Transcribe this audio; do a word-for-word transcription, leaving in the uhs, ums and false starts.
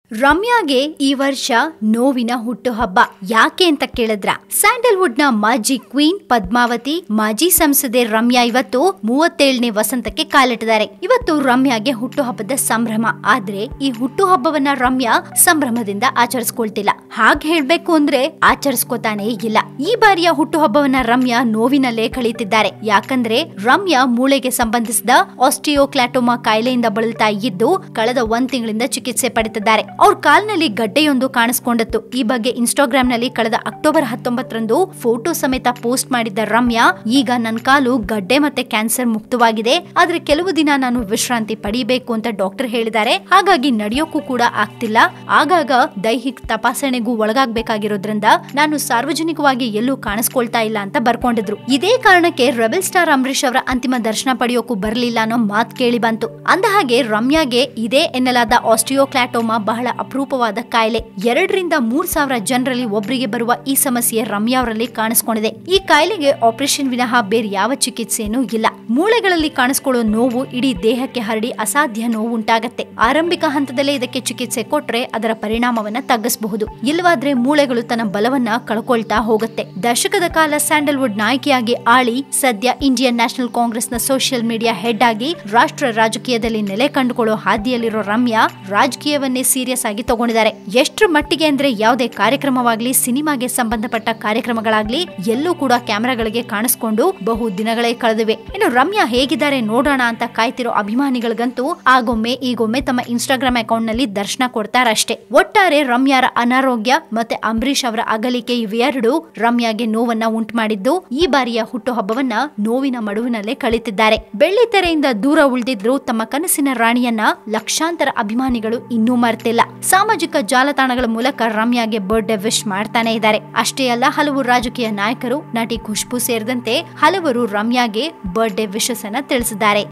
ರಮ್ಯಾಗೆ ಈ ವರ್ಷ ನೋವಿನ ಹುಟ್ಟುಹಬ್ಬ ಯಾಕೆ ಅಂತ ಕೇಳಿದ್ರ ಸ್ಯಾಂಡಲ್ವುಡ್ ನ ಮಾಜಿ ಕ್ವೀನ್ ಪದ್ಮಾವತಿ ಮಾಜಿ ಸಂಸದೆ ರಮ್ಯಾ ಇವತ್ತು ಮೂವತ್ತೇಳನೇ ವಸಂತಕ್ಕೆ ಕಾಲಿಟ್ಟಿದ್ದಾರೆ. ಇವತ್ತು ರಮ್ಯಾಗೆ ಹುಟ್ಟುಹಬ್ಬದ ಸಂಭ್ರಮ. ಆದ್ರೆ ಈ ಹುಟ್ಟುಹಬ್ಬವನ್ನ ರಮ್ಯಾ ಸಂಭ್ರಮದಿಂದ ಆಚರಿಸ್ಕೊಳ್ತಿಲ್ಲ. ಹಾಗೆ ಹೇಳ್ಬೇಕು ಅಂದ್ರೆ ಆಚರಿಸ್ಕೋತಾನೆ ಇಲ್ಲ. ಈ ಬಾರಿಯ ಹುಟ್ಟುಹಬ್ಬವನ್ನ ರಮ್ಯಾ ನೋವಿನಲ್ಲೇ ಕಳೀತಿದ್ದಾರೆ. ಯಾಕಂದ್ರೆ ರಮ್ಯಾ ಮೂಳೆಗೆ ಸಂಬಂಧಿಸಿದ ಆಸ್ಟಿಯೋಕ್ಲಾಟೋಮಾ ಕಾಯಿಲೆಯಿಂದ ಬಳಲ್ತಾ ಇದ್ದು ಕಳೆದ ಒಂದ್ ತಿಂಗಳಿಂದ ಚಿಕಿತ್ಸೆ ಪಡೆದಿದ್ದಾರೆ. ಅವ್ರ ಕಾಲ್ನಲ್ಲಿ ಗಡ್ಡೆಯೊಂದು ಕಾಣಿಸ್ಕೊಂಡಿತ್ತು. ಈ ಬಗ್ಗೆ ಇನ್ಸ್ಟಾಗ್ರಾಮ್ ನಲ್ಲಿ ಕಳೆದ ಅಕ್ಟೋಬರ್ ಹತ್ತೊಂಬತ್ತರಂದು ಫೋಟೋ ಸಮೇತ ಪೋಸ್ಟ್ ಮಾಡಿದ್ದ ರಮ್ಯಾ, ಈಗ ನನ್ನ ಕಾಲು ಗಡ್ಡೆ ಮತ್ತೆ ಕ್ಯಾನ್ಸರ್ ಮುಕ್ತವಾಗಿದೆ, ಆದ್ರೆ ಕೆಲವು ದಿನ ನಾನು ವಿಶ್ರಾಂತಿ ಪಡಿಬೇಕು ಅಂತ ಡಾಕ್ಟರ್ ಹೇಳಿದ್ದಾರೆ. ಹಾಗಾಗಿ ನಡೆಯೋಕ್ಕೂ ಕೂಡ ಆಗ್ತಿಲ್ಲ. ಆಗಾಗ ದೈಹಿಕ ತಪಾಸಣೆಗೂ ಒಳಗಾಗಬೇಕಾಗಿರೋದ್ರಿಂದ ನಾನು ಸಾರ್ವಜನಿಕವಾಗಿ ಎಲ್ಲೂ ಕಾಣಿಸ್ಕೊಳ್ತಾ ಇಲ್ಲ ಅಂತ ಬರ್ಕೊಂಡಿದ್ರು. ಇದೇ ಕಾರಣಕ್ಕೆ ರೆಬೆಲ್ ಸ್ಟಾರ್ ಅಂಬರೀಶ್ ಅವರ ಅಂತಿಮ ದರ್ಶನ ಪಡೆಯೋಕು ಬರಲಿಲ್ಲ ಅನ್ನೋ ಮಾತು ಕೇಳಿ ಬಂತು. ಅಂದಹಾಗೆ ರಮ್ಯಾಗೆ ಇದೇ ಎನ್ನಲಾದ ಆಸ್ಟಿಯೋಕ್ಲಾಟೋಮಾ ಬಹಳ ಅಪರೂಪವಾದ ಕಾಯಿಲೆ. ಎರಡರಿಂದ ಮೂರ್ ಸಾವಿರ ಜನರಲ್ಲಿ ಒಬ್ಬರಿಗೆ ಬರುವ ಈ ಸಮಸ್ಯೆ ರಮ್ಯಾ ಅವರಲ್ಲಿ ಕಾಣಿಸ್ಕೊಂಡಿದೆ. ಈ ಕಾಯಿಲೆಗೆ ಆಪರೇಷನ್ ವಿನಃ ಬೇರೆ ಯಾವ ಚಿಕಿತ್ಸೆನೂ ಇಲ್ಲ. ಮೂಳೆಗಳಲ್ಲಿ ಕಾಣಿಸ್ಕೊಳ್ಳೋ ನೋವು ಇಡೀ ದೇಹಕ್ಕೆ ಹರಡಿ ಅಸಾಧ್ಯ ನೋವು ಉಂಟಾಗತ್ತೆ. ಆರಂಭಿಕ ಹಂತದಲ್ಲೇ ಇದಕ್ಕೆ ಚಿಕಿತ್ಸೆ ಕೊಟ್ರೆ ಅದರ ಪರಿಣಾಮವನ್ನ ತಗ್ಗಿಸಬಹುದು. ಇಲ್ಲವಾದ್ರೆ ಮೂಳೆಗಳು ತನ್ನ ಬಲವನ್ನ ಕಳ್ಕೊಳ್ತಾ ಹೋಗುತ್ತೆ. ದಶಕದ ಕಾಲ ಸ್ಯಾಂಡಲ್ವುಡ್ ನಾಯಕಿಯಾಗಿ ಆಳಿ ಸದ್ಯ ಇಂಡಿಯನ್ ನ್ಯಾಷನಲ್ ಕಾಂಗ್ರೆಸ್ ನ ಸೋಷಿಯಲ್ ಮೀಡಿಯಾ ಹೆಡ್ ಆಗಿ ರಾಷ್ಟ್ರ ರಾಜಕೀಯದಲ್ಲಿ ನೆಲೆ ಕಂಡುಕೊಳ್ಳೋ ಹಾದಿಯಲ್ಲಿರೋ ರಮ್ಯಾ ರಾಜಕೀಯವನ್ನೇ ಸೀರಿಯಸ್ ಆಗಿ ತಗೊಂಡಿದ್ದಾರೆ. ಎಷ್ಟರ ಮಟ್ಟಿಗೆ ಅಂದ್ರೆ ಯಾವುದೇ ಕಾರ್ಯಕ್ರಮವಾಗ್ಲಿ, ಸಿನಿಮಾಗೆ ಸಂಬಂಧಪಟ್ಟ ಕಾರ್ಯಕ್ರಮಗಳಾಗ್ಲಿ ಎಲ್ಲೂ ಕೂಡ ಕ್ಯಾಮೆರಾಗಳಿಗೆ ಕಾಣಿಸ್ಕೊಂಡು ಬಹು ದಿನಗಳೇ ಕಳೆದಿವೆ. ಇನ್ನು ರಮ್ಯಾ ಹೇಗಿದ್ದಾರೆ ನೋಡೋಣ ಅಂತ ಕಾಯ್ತಿರೋ ಅಭಿಮಾನಿಗಳಿಗಂತೂ ಆಗೊಮ್ಮೆ ಈಗೊಮ್ಮೆ ತಮ್ಮ ಇನ್ಸ್ಟಾಗ್ರಾಮ್ ಅಕೌಂಟ್ ನಲ್ಲಿ ದರ್ಶನ ಕೊಡ್ತಾರಷ್ಟೇ. ಒಟ್ಟಾರೆ ರಮ್ಯಾರ ಅನಾರೋಗ್ಯ ಮತ್ತೆ ಅಂಬರೀಶ್ ಅವರ ಅಗಲಿಕೆ ಇವೆರಡು ರಮ್ಯಾಗೆ ನೋವನ್ನ ಉಂಟು ಮಾಡಿದ್ದು ಈ ಬಾರಿಯ ಹುಟ್ಟುಹಬ್ಬವನ್ನ ನೋವಿನ ಮಡುವಿನಲ್ಲೇ ಕಳೀತಿದ್ದಾರೆ. ಬೆಳ್ಳಿತೆರೆಯಿಂದ ದೂರ ಉಳಿದಿದ್ರು ತಮ್ಮ ಕನಸಿನ ರಾಣಿಯನ್ನ ಲಕ್ಷಾಂತರ ಅಭಿಮಾನಿಗಳು ಇನ್ನೂ ಮರ್ತಿಲ್ಲ. ಸಾಮಾಜಿಕ ಜಾಲತಾಣಗಳ ಮೂಲಕ ರಮ್ಯಾಗೆ ಬರ್ಡೇ ವಿಶ್ ಮಾಡ್ತಾನೆ ಇದ್ದಾರೆ. ಅಷ್ಟೇ ಅಲ್ಲ, ಹಲವು ರಾಜಕೀಯ ನಾಯಕರು, ನಟಿ ಖುಷ್ಬು ಸೇರಿದಂತೆ ಹಲವರು ರಮ್ಯಾಗೆ ಬರ್ಡೇ ವಿಶಸ್ ಅನ್ನ ತಿಳಿಸಿದ್ದಾರೆ.